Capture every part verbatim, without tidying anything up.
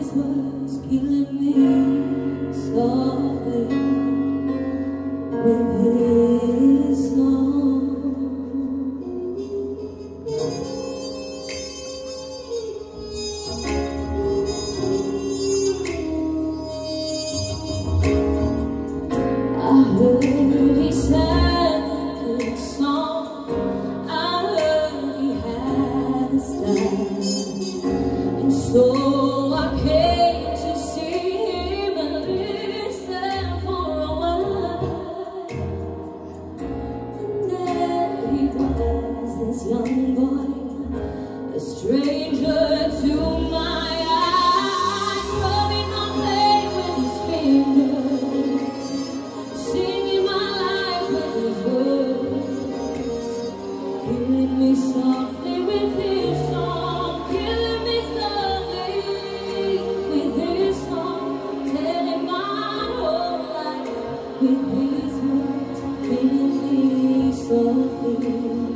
his words killing me softly with his song. I heard he sang a good song. I heard he had a style, and so I came to see him and listen for a while. And there he was, this young boy, a stranger to my eyes, rubbing my face with his fingers, singing my life with his words, killing me softly with his song, killing me softly with his song, telling my whole life with his words, killing me softly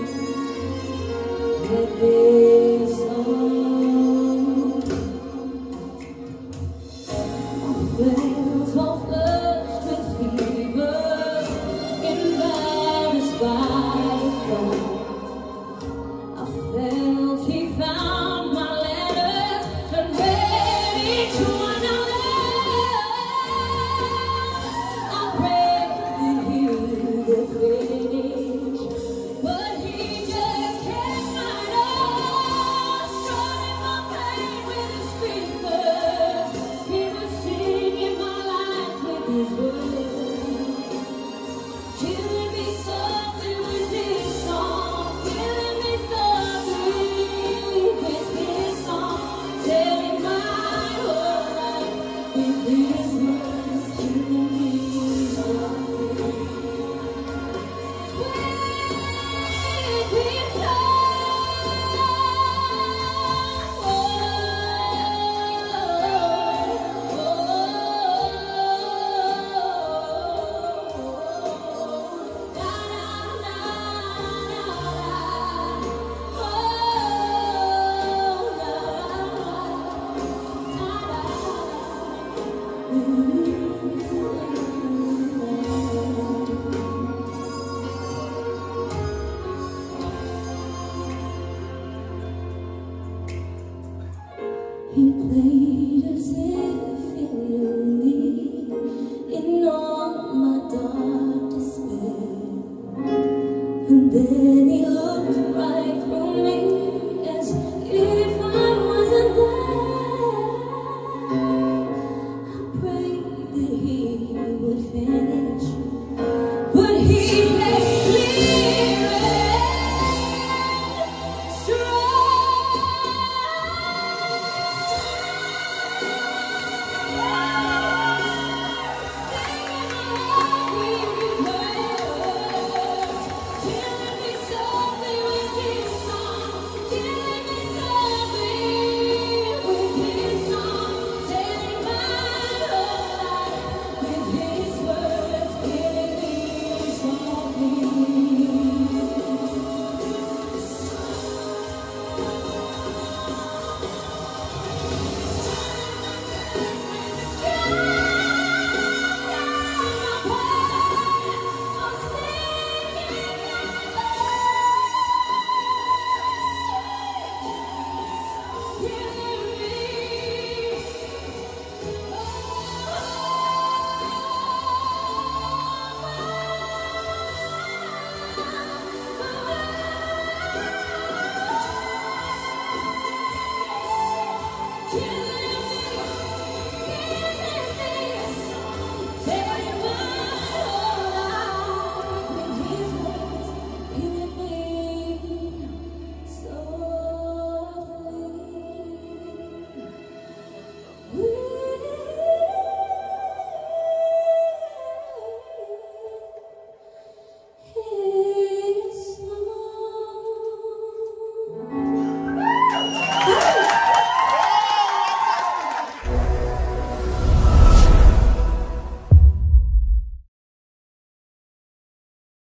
with his song. I felt so flushed with fever, embarrassed by pride. I felt he found my letters and read each one out loud. I prayed that he would finish, but he just kept right on, strumming my pain with his fingers. He was singing my life with his words, killing me softly with his song, killing me softly with his song, telling my whole life with his words, killing me softly with his song. He played as if he knew